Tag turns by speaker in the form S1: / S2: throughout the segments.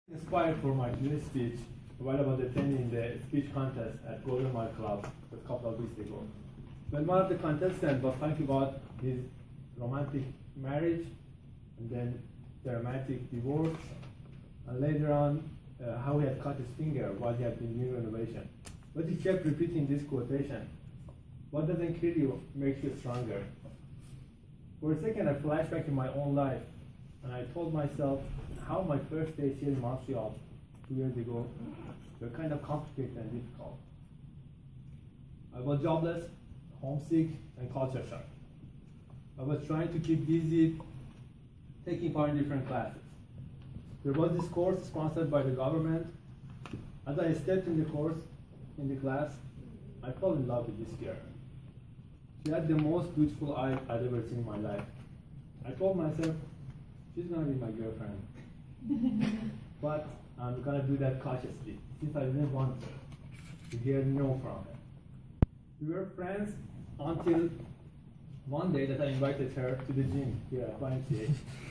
S1: Inspired for my June speech while I was attending the speech contest at Golden Mile Club a couple of weeks ago. When one of the contestants was talking about his romantic marriage and then the romantic divorce, and later on how he had cut his finger while he had been doing renovation. But he kept repeating this quotation: what doesn't kill you makes you stronger. For a second I flashed back in my own life and I told myself how my first days here in Montreal 2 years ago were kind of complicated and difficult. I was jobless, homesick, and culture shock. I was trying to keep busy, taking part in different classes. There was this course sponsored by the government. As I stepped in the course, in the class, I fell in love with this girl. She had the most beautiful eyes I'd ever seen in my life. I told myself, she's gonna be my girlfriend. But I'm gonna do that cautiously, since I didn't want to hear no from her. We were friends until one day that I invited her to the gym here at YMCA.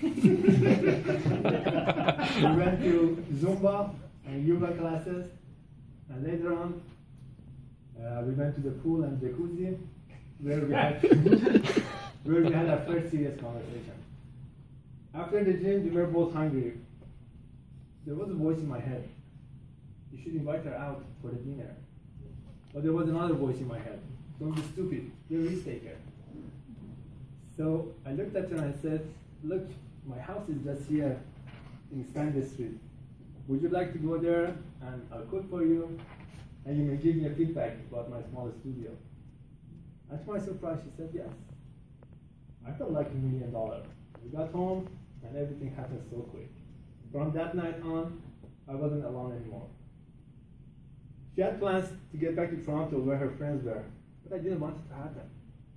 S1: We went to Zumba and yoga classes, and later on we went to the pool and jacuzzi, where we had our first serious conversation. After the gym, we were both hungry. There was a voice in my head: you should invite her out for the dinner. But there was another voice in my head: don't be stupid, you're a risk taker. So I looked at her and I said, look, my house is just here in Stanley Street. Would you like to go there and I'll cook for you and you may give me a feedback about my small studio? And to my surprise, she said yes. I felt like $1 million. We got home and everything happened so quick. From that night on, I wasn't alone anymore. She had plans to get back to Toronto where her friends were, but I didn't want it to happen.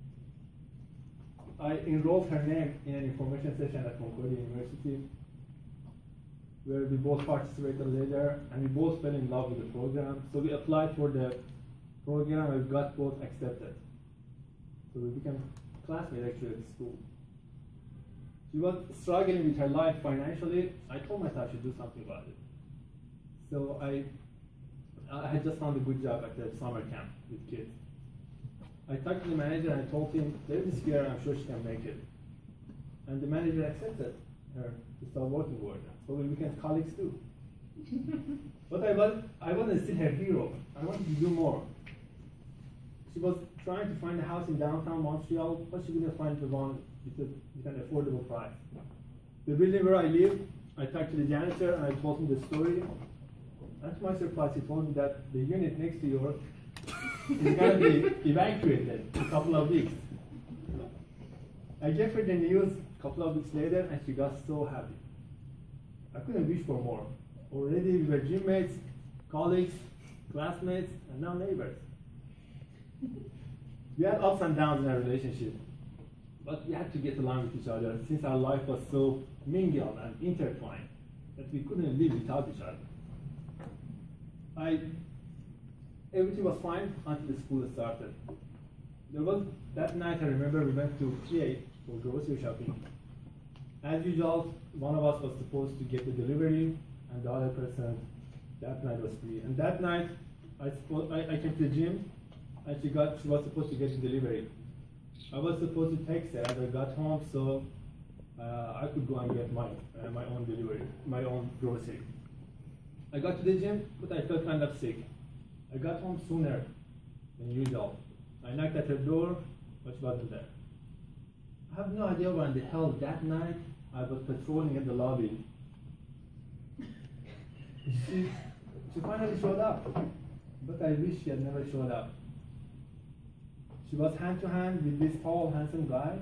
S1: I enrolled her name in an information session at Concordia University, where we both participated later, and we both fell in love with the program. So we applied for the program and we got both accepted. So we became classmates actually at school. She was struggling with her life financially. I told myself I should do something about it. So I had just found a good job at the summer camp with kids. I talked to the manager and I told him, there's this girl, I'm sure she can make it. And the manager accepted her to start working with her. So we became colleagues too. But I wasn't still her hero. I wanted to do more. She was trying to find a house in downtown Montreal, but she couldn't find the one with an affordable price. The building where I live, I talked to the janitor and I told him the story. And to my surprise, he told me that the unit next to yours is going to be evacuated in a couple of weeks. I gave her the news a couple of weeks later and she got so happy. I couldn't wish for more. Already we were gym mates, colleagues, classmates, and now neighbors. We had ups and downs in our relationship, but we had to get along with each other since our life was so mingled and intertwined that we couldn't live without each other. Everything was fine until the school started. That night I remember we went to PA for grocery shopping. As usual, one of us was supposed to get the delivery and the other person that night was free. And that night I came to the gym and she was supposed to get the delivery. I was supposed to text her as I got home so I could go and get my own delivery, my own grocery. I got to the gym, but I felt kind of sick. I got home sooner than usual. I knocked at her door, but she wasn't there. I have no idea why in the hell that night I was patrolling in the lobby. She finally showed up, but I wish she had never showed up. She was hand to hand with this tall, handsome guy.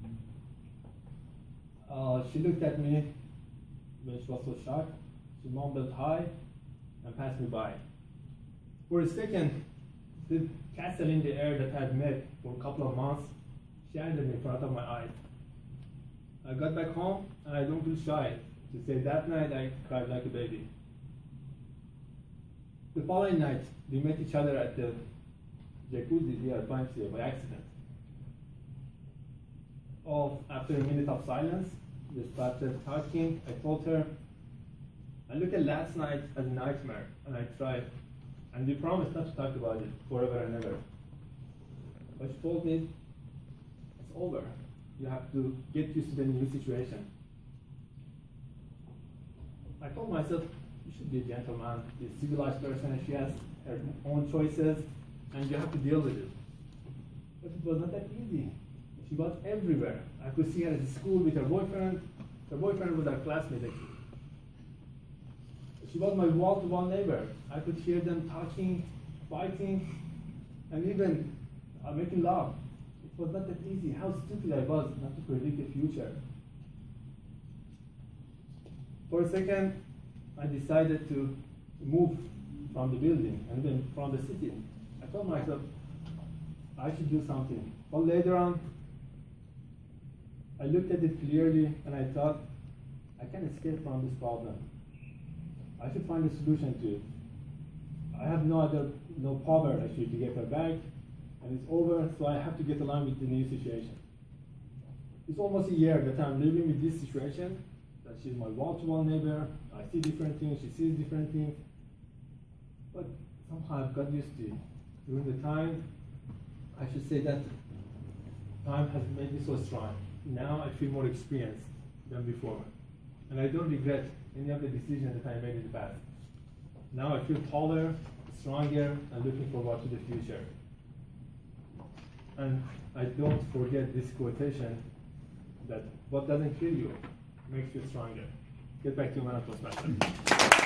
S1: She looked at me when she was so shocked. She mumbled hi and passed me by. For a second, the castle in the air that I had met for a couple of months shattered in front of my eyes. I got back home and I don't feel shy to say that night I cried like a baby. The following night, we met each other at the jacuzzi here at YMCA by accident. After a minute of silence, we started talking. I told her I look at last night as a nightmare, and I tried. And we promised not to talk about it forever and ever. But she told me, it's over. You have to get used to the new situation. I told myself, you should be a gentleman, be a civilized person, and she has her own choices, and you have to deal with it. But it was not that easy. She was everywhere. I could see her at school with her boyfriend. Her boyfriend was our classmate, actually. She was my wall-to-wall neighbor. I could hear them talking, fighting, and even making love. It was not that easy. How stupid I was not to predict the future. For a second, I decided to move from the building and then from the city. I told myself, I should do something. But later on, I looked at it clearly and I thought, I can escape from this problem. I should find a solution to it. I have no power actually to get her back, and it's over, so I have to get along with the new situation. It's almost a year that I'm living with this situation, that she's my wall-to-wall neighbor, I see different things, she sees different things, but somehow I've got used to it. During the time, I should say that time has made me so strong. Now I feel more experienced than before, and I don't regret any of the decisions that I made in the past. Now I feel taller, stronger, and looking forward to the future. And I don't forget this quotation that what doesn't kill you makes you stronger. Get back to your mental perspective.